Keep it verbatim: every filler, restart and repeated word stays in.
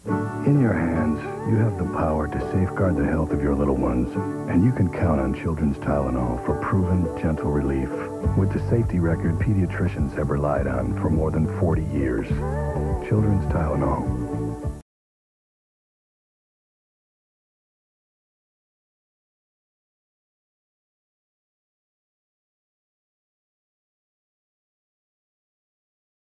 In your hands, you have the power to safeguard the health of your little ones, and you can count on Children's Tylenol for proven, gentle relief, with the safety record pediatricians have relied on for more than forty years. Children's Tylenol.